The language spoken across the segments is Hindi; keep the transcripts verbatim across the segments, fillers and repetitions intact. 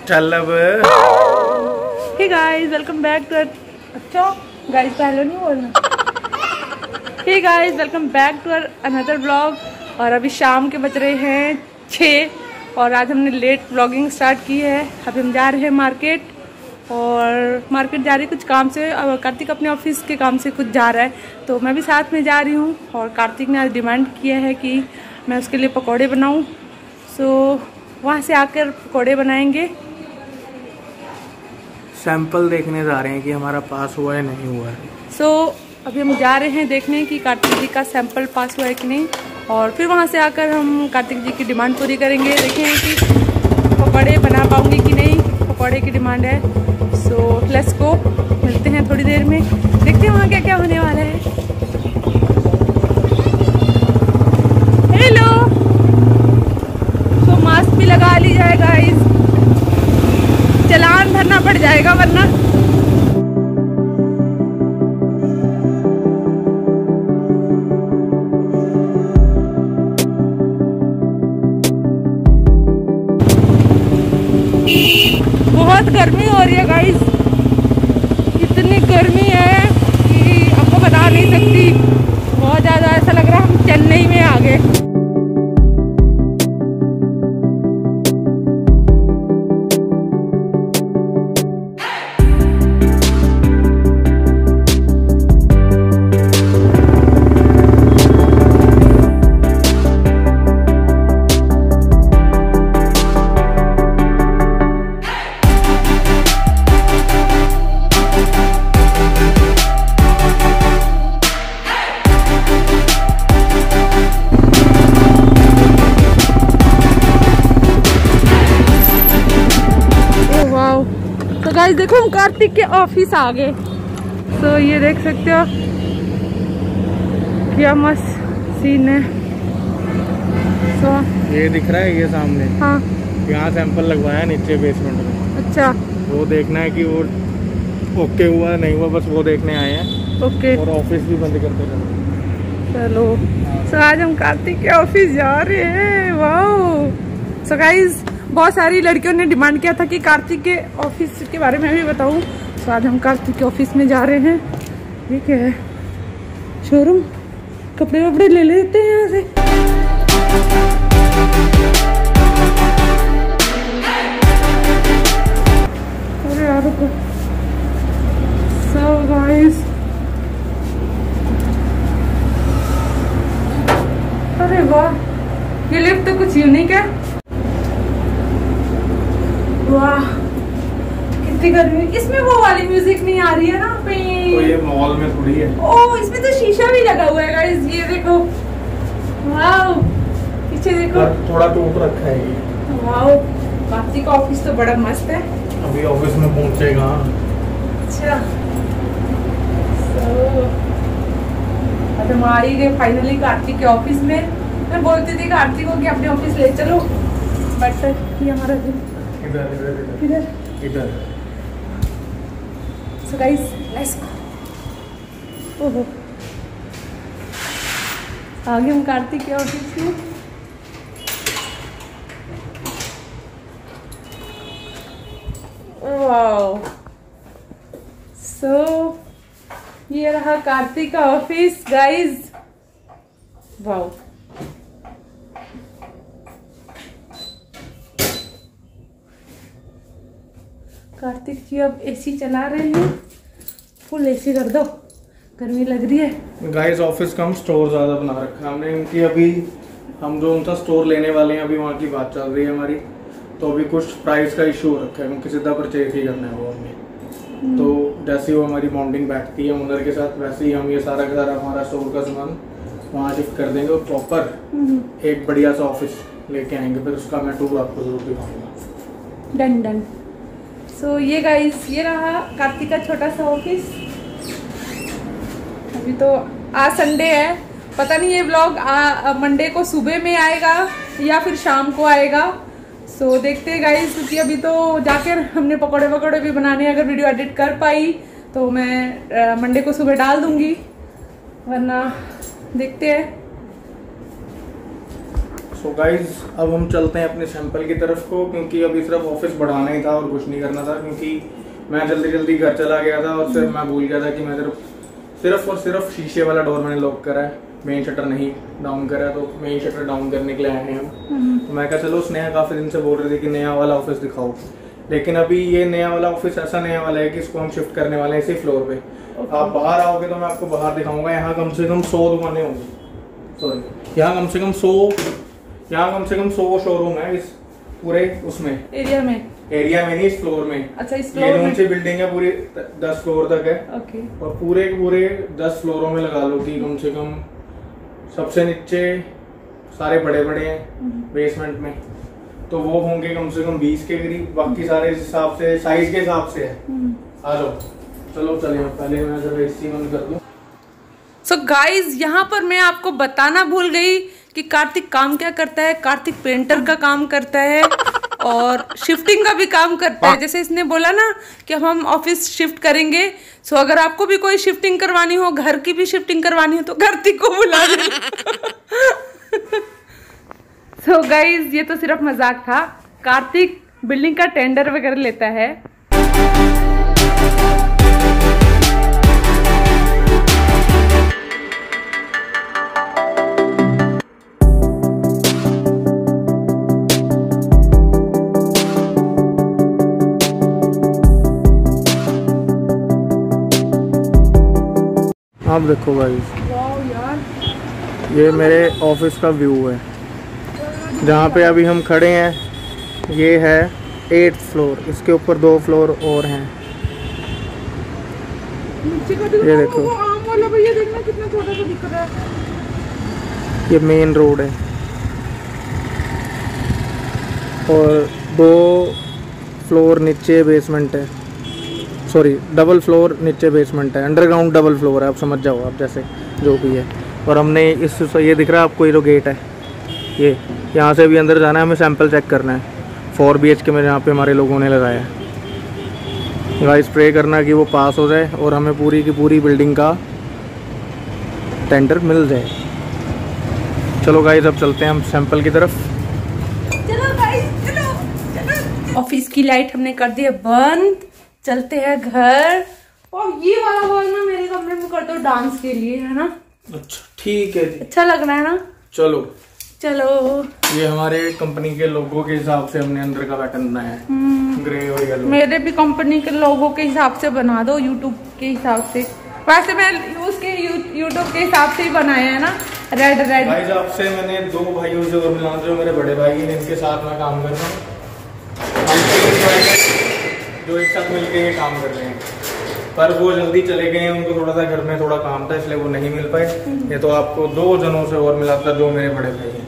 चल अब। Hey guys welcome back to अच्छा गाइस पहले नहीं बोलना। Hey guys welcome back to another blog. और अभी शाम के बज रहे हैं छः और आज हमने लेट ब्लॉगिंग स्टार्ट की है। अभी हम जा रहे हैं मार्केट और मार्केट जा रही कुछ काम से। और कार्तिक अपने ऑफिस के काम से कुछ जा रहा है तो मैं भी साथ में जा रही हूँ। और कार्तिक ने आज डिमांड किया है कि मैं उसके लिए पकौड़े बनाऊँ, सो वहाँ से आकर पकौड़े बनाएंगे। सैंपल देखने जा रहे हैं कि हमारा पास हुआ है नहीं हुआ है। सो so, अभी हम जा रहे हैं देखने कि कार्तिक जी का सैंपल पास हुआ है कि नहीं, और फिर वहाँ से आकर हम कार्तिक जी की डिमांड पूरी करेंगे। देखें कि पकौड़े बना पाऊंगी कि नहीं, पकौड़े की डिमांड है। सो लेट्स गो, मिलते हैं थोड़ी देर में, देखते हैं वहाँ क्या क्या होने वाला है। हेलो, तो मास्क भी लगा ली जाएगा, चालान भरना पड़ जाएगा वरना। बहुत गर्मी हो रही है गाइस, इतनी गर्मी है कि आपको बता नहीं सकती। बहुत ज़्यादा ऐसा लग रहा है हम चेन्नई में आ गए। तो गाइस देखो हम कार्तिक के ऑफिस आ गए। तो ये देख सकते हो क्या मस्त सीन है। तो ये दिख रहा है ये सामने, हाँ यहाँ सैंपल लगवाया नीचे बेसमेंट में। अच्छा, वो देखना है कि वो ओके हुआ नहीं हुआ, बस वो देखने आए हैं। ओके, और ऑफिस भी बंद करते चलो। चलो तो आज हम कार्तिक के ऑफिस जा रहे हैं। वाह। सो गाइस बहुत सारी लड़कियों ने डिमांड किया था कि कार्तिक के ऑफिस के बारे में भी बताऊं, तो आज हम कार्तिक के ऑफिस में जा रहे हैं। ये क्या है, शोरूम, कपड़े वपड़े ले लेते हैं यहाँ से। अरे यार सो गाइस, अरे वाह, ये लिफ्ट तो कुछ यूनिक है। वाह कितनी गर्मी, इसमें वो वाली म्यूजिक नहीं आ रही है ना पे। तो ये मॉल में थोड़ी है। ओह इसमें तो शीशा भी लगा हुआ है गाइस, ये देखो। वाह पीछे देखो, थोड़ा टूट रखा है ये। वाह कार्तिक का ऑफिस तो बड़ा मस्त है। अभी ऑफिस में पहुंचेगा। अच्छा तो अब हम आ ही गए फाइनली कार्तिक के ऑफिस में। मैं बोलती थी कार्तिक को कि अपने ऑफिस ले चलो, बट ये हमारा दिन इधर इधर इधर इधर। So guys let's go. ओहो आगे हम कार्तिक के ऑफिस में। वाओ, सो ये रहा कार्तिक का office guys. Wow Kartik ji अब एसी चला रहे हैं, फुल एसी कर दो, गर्मी लग रही है। गाइस ऑफिस का हम स्टोर ज्यादा बना रखा है हमने इनकी। अभी हम जो उनका स्टोर लेने वाले हैं, अभी वहाँ की बात चल रही है हमारी। तो अभी कुछ प्राइस का इशू हो रखा है, क्योंकि सीधा परचेज ही करना है वो हमें। तो जैसे वो हमारी बॉन्डिंग बैठती है ओनर के साथ, वैसे ही हम ये सारा का सारा हमारा स्टोर का सामान वहाँ शिफ्ट कर देंगे और प्रॉपर एक बढ़िया सा ऑफिस लेके आएंगे। फिर उसका मैं टूर आपको जरूर दिखाऊंगा। Done done. सो so, ये गाइस ये रहा कार्तिक का छोटा सा ऑफिस। अभी तो आज संडे है, पता नहीं ये व्लॉग मंडे को सुबह में आएगा या फिर शाम को आएगा। सो so, देखते हैं गाइस, क्योंकि अभी तो जाकर हमने पकौड़े वकौड़े भी बनाने, अगर वीडियो एडिट कर पाई तो मैं मंडे को सुबह डाल दूंगी, वरना देखते हैं। सो गाइज अब हम चलते हैं अपने सैंपल की तरफ को, क्योंकि अभी सिर्फ ऑफिस बढ़ाना ही था और कुछ नहीं करना था, क्योंकि मैं जल्दी जल्दी घर चला गया था और फिर मैं भूल गया था कि मैं सिर्फ सिर्फ और सिर्फ शीशे वाला डोर मैंने लॉक करा है, मेन शटर नहीं डाउन करा है। तो मेन शटर डाउन करने के लिए आए हैं हम। तो मैं कहा चलो स्नेहा काफ़ी दिन से बोल रही थी कि नया वाला ऑफिस दिखाओ, लेकिन अभी ये नया वाला ऑफिस ऐसा नया वाला है कि इसको हम शिफ्ट करने वाले हैं इसी फ्लोर पे। okay. आप बाहर आओगे तो मैं आपको बाहर दिखाऊंगा। यहाँ कम से कम सौ दुकानें होंगी, सॉरी यहाँ कम से कम सौ यहाँ कम से कम सौ शोरूम है इस पूरे उसमें एरिया में एरिया में नहीं, इस फ्लोर में। अच्छा, इस फ्लोर में ऊंची बिल्डिंग है, पूरी दस फ्लोर तक है। ओके। और पूरे पूरे दस फ्लोरों में लगा लो कि कम से कम सबसे नीचे सारे बड़े बड़े हैं बेसमेंट में, तो वो होंगे कम से कम बीस के करीब। बाकी सारे इस हिसाब से साइज के हिसाब से है। आ जाओ चलो चलिए, पहले मैं जब एसी बंद कर दूं। सो गाइज यहाँ पर मैं आपको बताना भूल गई कि कार्तिक काम क्या करता है। कार्तिक पेंटर का काम करता है और शिफ्टिंग का भी काम करता है। जैसे इसने बोला ना कि हम ऑफिस शिफ्ट करेंगे, सो अगर आपको भी कोई शिफ्टिंग करवानी हो, घर की भी शिफ्टिंग करवानी हो, तो कार्तिक को बुला दे। सो गाइज ये तो सिर्फ मजाक था। कार्तिक बिल्डिंग का टेंडर वगैरह लेता है। आप देखो गाइस, यार ये मेरे ऑफिस का व्यू है जहाँ पे अभी हम खड़े हैं। ये है एट फ्लोर, इसके ऊपर दो फ्लोर और हैं। ये देखो, आम वाला भैया देखना कितना छोटा सा दिख रहा है। ये मेन रोड है और दो फ्लोर नीचे बेसमेंट है, सॉरी डबल फ्लोर नीचे बेसमेंट है, अंडरग्राउंड डबल फ्लोर है। आप समझ जाओ आप, जैसे जो भी है। और हमने इस ये दिख रहा है आपको, ये जो गेट है, ये यहाँ से भी अंदर जाना है, हमें सैंपल चेक करना है। फोर बी एच के में यहाँ पे हमारे लोगों ने लगाया है। गाइस प्रे करना कि वो पास हो जाए और हमें पूरी की पूरी बिल्डिंग का टेंडर मिल जाए। चलो गाइस अब चलते हैं हम सैंपल की तरफ। चलो गाइस चलो चलो। ऑफिस की लाइट हमने कर दी है बंद, चलते हैं घर। और ये वाला हॉल ना मेरे कमरे में कर दो डांस के लिए, है ना? अच्छा ठीक है, अच्छा लग रहा है ना? चलो चलो। ये हमारे कंपनी के लोगों के हिसाब से हमने अंदर का पैटर्न बनाया है, ग्रे और येलो। मेरे भी कंपनी के लोगों के हिसाब से बना दो, यूट्यूब के हिसाब से। वैसे मैं उसके यूट्यूब के हिसाब से ही बनाया है ना, रेड रेड। भाई आपसे मैंने दो भाइयों से और मिला, जो मेरे बड़े भाई हैं, इनके साथ मैं काम कर रहा हूँ। जो एक साथ मिलकर ये काम कर रहे हैं, पर वो जल्दी चले गए हैं, उनको थोड़ा सा घर में थोड़ा काम था, इसलिए वो नहीं मिल पाए। ये तो आपको दो जनों से और मिला था, जो मेरे बड़े भाई हैं।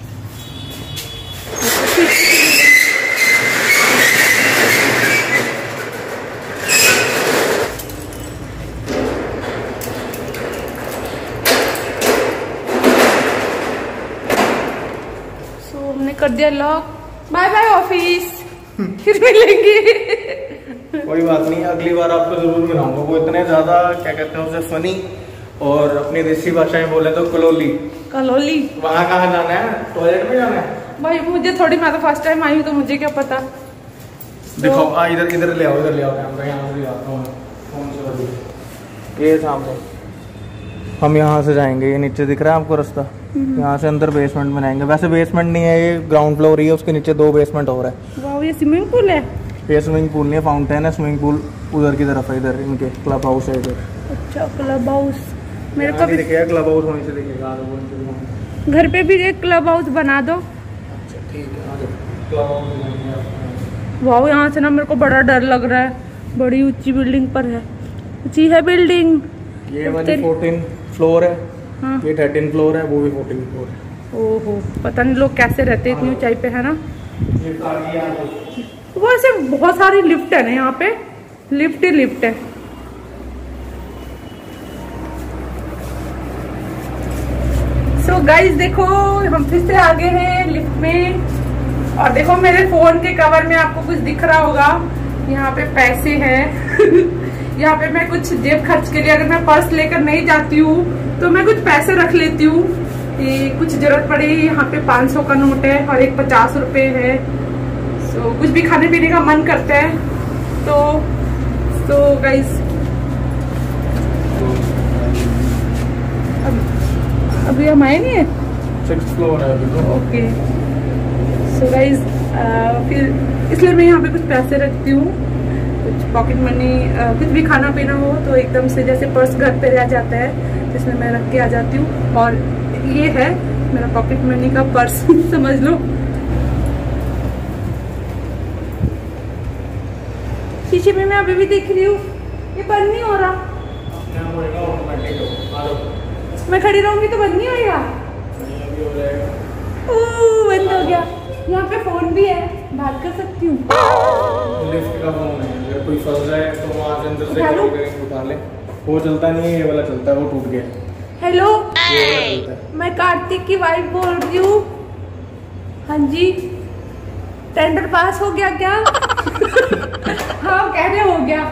सो हमने कर दिया लॉक। बाय बाय ऑफिस, फिर मिलेंगे। कोई बात नहीं, अगली बार आपको जरूर मिलाऊंगा। वो इतने ज्यादा क्या कहते हैं उसे, फनी और अपनी देसी भाषाएं बोले तो कलोली कलोली। वहाँ कहाँ जाना है? टॉयलेट में जाना है भाई? मुझे थोड़ी, मैं तो फर्स्ट टाइम आई हूँ तो मुझे क्या पता। देखो तो... आ इधर इधर ले आओ, इधर ले आओ कैमरा, यहाँ से आता हूँ फोन से। ये सामने हम यहाँ से जाएंगे, ये नीचे दिख रहा है आपको रास्ता, यहाँ से अंदर बेसमेंट बनाएंगे। वैसे बेसमेंट नहीं है, ये ग्राउंड फ्लोर ही है, उसके नीचे दो बेसमेंट और है। वाह, ये स्विमिंग पूल है? ये स्विमिंग पूल नहीं है, फाउंटेन है। स्विमिंग पूल उधर की तरफ है, इधर इनके क्लब हाउस है इधर। अच्छा क्लब हाउस, मेरे को भी दिखेगा क्लब हाउस, वहीं से दिखेगा। घर पे भी एक क्लब हाउस बना दो। अच्छा ठीक है, क्लब हाउस। वाह, यहाँ से ना मेरे को बड़ा डर लग रहा है, बड़ी ऊंची बिल्डिंग पर है। ऊंची है बिल्डिंग। ये वाली फोर्टीन फ्लोर है। हाँ। ये थर्टीन फ्लोर है, वो भी फोर्टीन फ्लोर है। ओहो, पता नहीं लोग कैसे रहते इतनी ऊंचाई पे, है ना? वो ऐसे बहुत सारी लिफ्ट है ना यहाँ पे, लिफ्ट ही लिफ्ट है। सो so गाइस देखो, हम फिर से आ गए हैं लिफ्ट में। और देखो मेरे फोन के कवर में आपको कुछ दिख रहा होगा, यहाँ पे पैसे हैं। यहाँ पे मैं कुछ जेब खर्च के लिए, अगर मैं पर्स लेकर नहीं जाती हूँ तो मैं कुछ पैसे रख लेती हूँ। ये कुछ जरूरत पड़े, यहाँ पे पाँच सौ का नोट है और एक पचास रुपये है। सो कुछ भी खाने पीने का मन करता है तो सो गाइस अब अभी हम आए नहीं है, सिक्स्थ फ्लोर है अभी तो। ओके सो गाइस फिर इसलिए मैं यहाँ पे कुछ पैसे रखती हूँ, कुछ पॉकेट मनी, कुछ भी खाना पीना हो तो एकदम से जैसे पर्स घर पे रह जाता है जिसमें मैं रख के आ जाती हूँ। और ये है मेरा पॉकेट मनी का पर्स समझ लो। शीशे में मैं अभी भी देख रही हूँ, ये बंद नहीं हो रहा। मैं खड़ी रहूंगी तो बंद नहीं होएगा। ओह बंद हो गया। यहाँ पे फोन भी है, बात कर सकती हूँ। लिफ्ट का फोन है, अगर कोई फंस जाए तो वहाँ से अंदर से कॉल करेंगे, उठा ले। वो चलता नहीं है, ये वाला चलता है, वो टूट गया। हेलो, मैं कार्तिक की वाइफ बोल रही हूँ। हाँ जी, टेंडर पास हो गया क्या? हाँ कह रहे हो गया।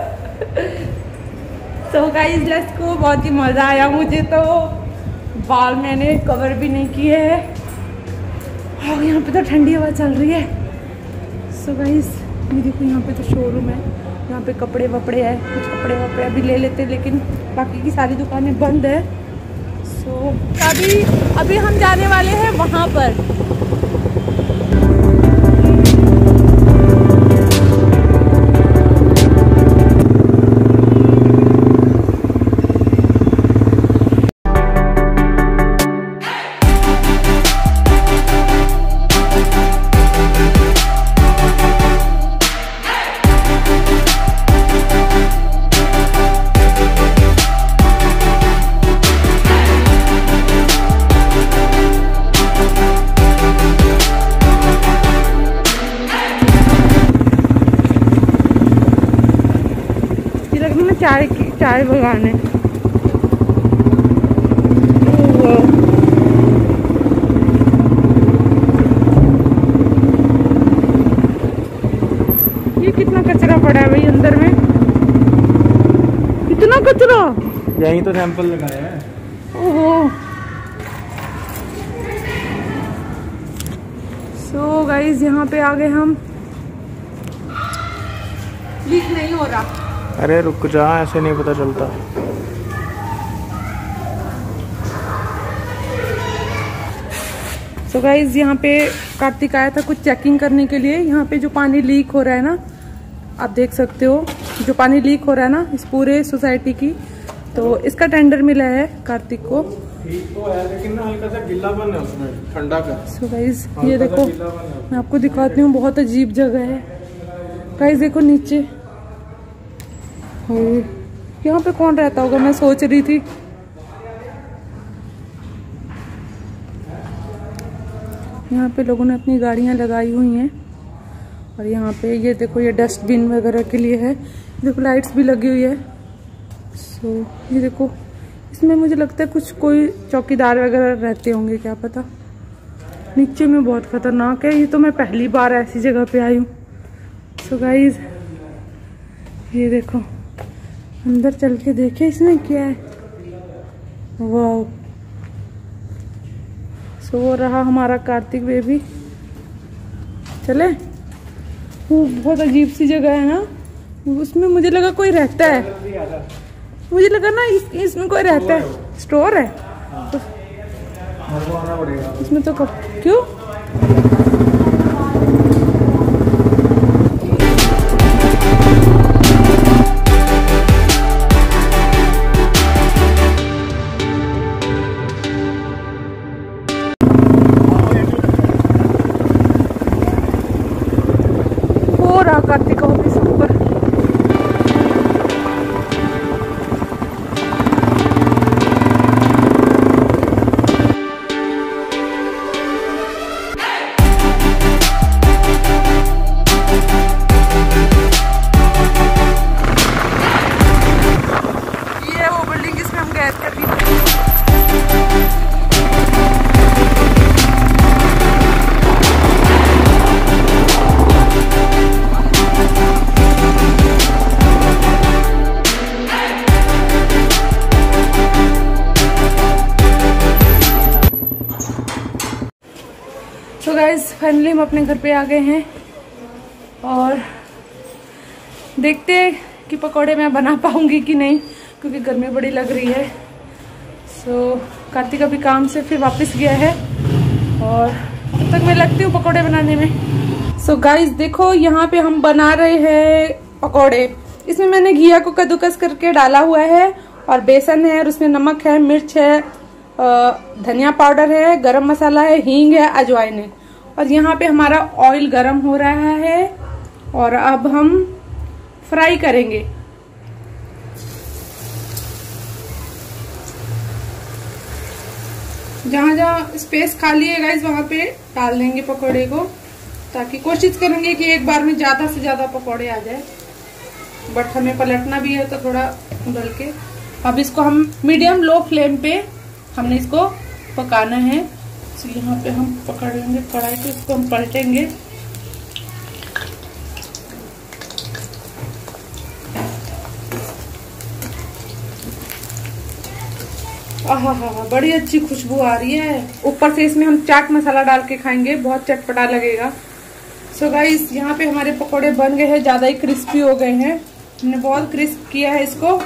तो गाइस लेट्स गो। बहुत ही मज़ा आया मुझे तो, बाल मैंने कवर भी नहीं किए हैं और यहाँ पे तो ठंडी हवा चल रही है। सो गाइस ये देखो, यहाँ पे तो शोरूम है, यहाँ पे कपड़े वपड़े है, कुछ कपड़े वपड़े अभी ले लेते लेकिन बाकी की सारी दुकानें बंद है। सो अभी अभी हम जाने वाले हैं वहाँ पर। चाय की चाय बगाने ये कितना कचरा पड़ा है भाई अंदर में, कितना कचरा। यहीं तो सैंपल लगाया है। ओहो सो गाइस यहाँ पे आ गए हम। लीक नहीं हो रहा। अरे रुक जा, ऐसे नहीं पता चलता। सो गाइस यहाँ पे कार्तिक आया था कुछ चेकिंग करने के लिए। यहाँ पे जो पानी लीक हो रहा है ना, आप देख सकते हो, जो पानी लीक हो रहा है ना इस पूरे सोसाइटी की, तो इसका टेंडर मिला है कार्तिक को। ठीक तो है लेकिन ना हल्का सा गिल्लापन है उसमें, ठंडा का। सो गाइस ये देखो, मैं आपको दिखाती हूँ, बहुत अजीब जगह है। गाइस देखो नीचे, यहाँ पे कौन रहता होगा मैं सोच रही थी। यहाँ पे लोगों ने अपनी गाड़ियाँ लगाई हुई हैं और यहाँ पे ये देखो, ये डस्टबिन वगैरह के लिए है। देखो लाइट्स भी लगी हुई है। सो ये देखो, इसमें मुझे लगता है कुछ कोई चौकीदार वगैरह रहते होंगे, क्या पता। नीचे में बहुत खतरनाक है, ये तो मैं पहली बार ऐसी जगह पे आई हूँ। सो गाइस ये देखो, अंदर चल के देखे इसमें क्या है। वाह, सो वो रहा हमारा कार्तिक बेबी। चले, वो बहुत अजीब सी जगह है ना, उसमें मुझे लगा कोई रहता है, मुझे लगा ना इस, इसमें कोई रहता है। स्टोर है तो इसमें तो कब क्यों कार्तिक ऑफिस ऊपर। फाइनली हम अपने घर पे आ गए हैं और देखते हैं कि पकौड़े मैं बना पाऊंगी कि नहीं, क्योंकि गर्मी बड़ी लग रही है। सो so, कार्तिक अभी काम से फिर वापस गया है और तब तक मैं लगती हूँ पकौड़े बनाने में। सो so, गाइस देखो यहाँ पे हम बना रहे हैं पकौड़े। इसमें मैंने घिया को कद्दूकस करके डाला हुआ है और बेसन है और उसमें नमक है, मिर्च है, धनिया पाउडर है, गरम मसाला है, हींग है, अजवाइन है। और यहाँ पे हमारा ऑयल गरम हो रहा है और अब हम फ्राई करेंगे। जहाँ जहाँ स्पेस खाली है गाइस वहाँ पे डाल देंगे पकौड़े को, ताकि कोशिश करेंगे कि एक बार में ज्यादा से ज्यादा पकौड़े आ जाए। बट हमें पलटना भी है तो थोड़ा उबल के। अब इसको हम मीडियम लो फ्लेम पे हमने इसको पकाना है। तो यहाँ पे हम पकड़ लेंगे कढ़ाई को, इसको हम पलटेंगे। आहा हा हा बड़ी अच्छी खुशबू आ रही है। ऊपर से इसमें हम चाट मसाला डाल के खाएंगे, बहुत चटपटा लगेगा। सो गाइस यहाँ पे हमारे पकोड़े बन गए हैं, ज्यादा ही क्रिस्पी हो गए हैं। हमने बहुत क्रिस्प किया है इसको।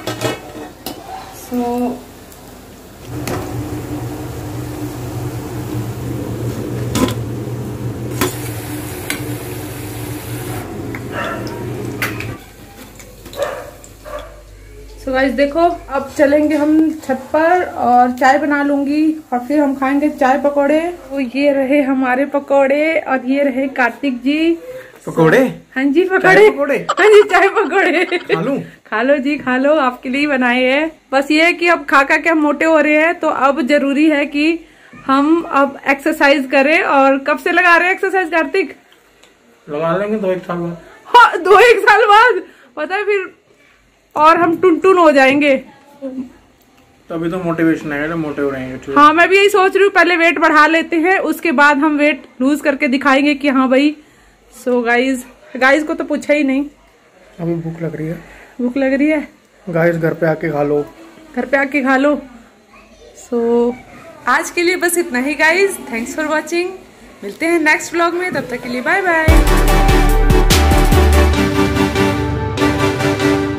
सो सो गाइस देखो अब चलेंगे हम छत पर और चाय बना लूंगी और फिर हम खाएंगे चाय पकोड़े। तो ये रहे हमारे पकोड़े और ये रहे कार्तिक जी पकोड़े। हाँ जी पकोड़े, पकोड़े हाँ जी चाय पकोड़े। खा लूं? खा लो जी खा लो, आपके लिए बनाए हैं। बस ये है कि अब खा खा के हम मोटे हो रहे हैं, तो अब जरूरी है कि हम अब एक्सरसाइज करें। और कब से लगा रहे हैं एक्सरसाइज कार्तिक? लगा लेंगे दो एक साल बाद। हाँ दो एक साल बाद पता है फिर, और हम टुन टुन हो जाएंगे। तभी तो मोटिवेशन आएगा, मोटे हो रहेंगे। हाँ मैं भी यही सोच रही हूँ, पहले वेट बढ़ा लेते हैं, उसके बाद हम वेट लूज करके दिखाएंगे कि हाँ भाई। सो गाइज गाइज को तो पूछा ही नहीं। अभी भूख लग रही है। भूख लग रही है गाइज, घर पे आके खा लो, घर पे आके खा लो। सो so, आज के लिए बस इतना ही गाइज। Thanks for watching. मिलते हैं नेक्स्ट व्लॉग में, तब तक के लिए बाय बाय।